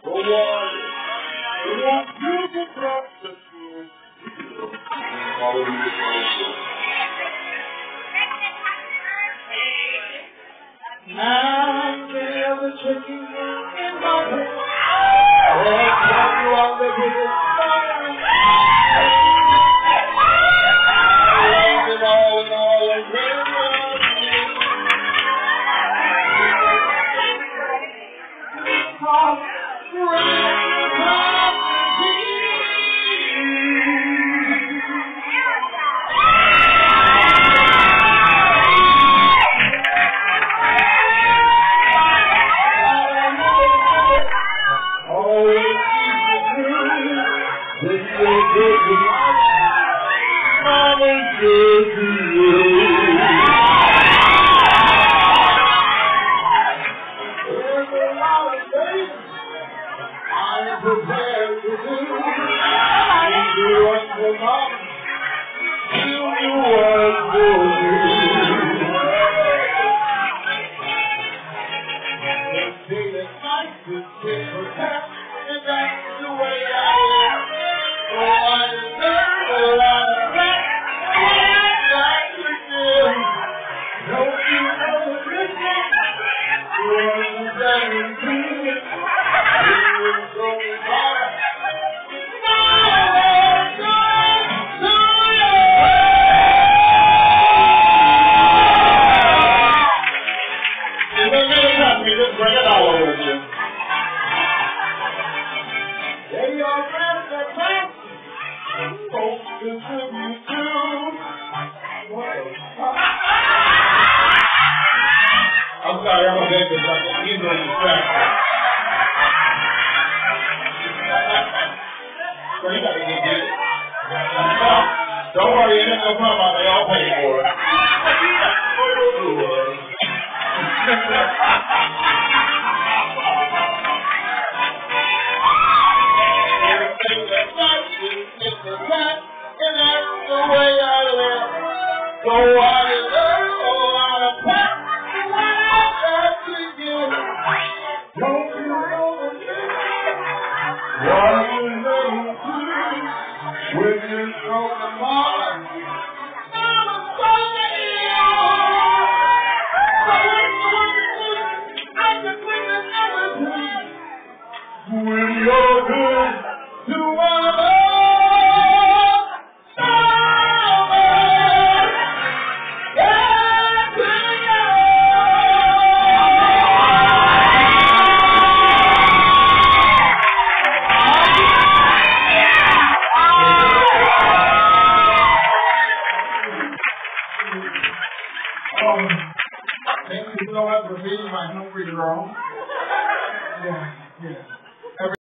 The one who wants you to cross the truth. Now feel the chicken in my head. Oh, you are the biggest fire. All in all, don't worry, it ain't no problem. They all pay for it. Everything that's nice is the time, and that's the way I live. So I learn how to pack when I have to give. Don't you know the thing? What you know to do when you throw the ball? When you're good to one of us, thank you so much for being my hungry girl. Yeah.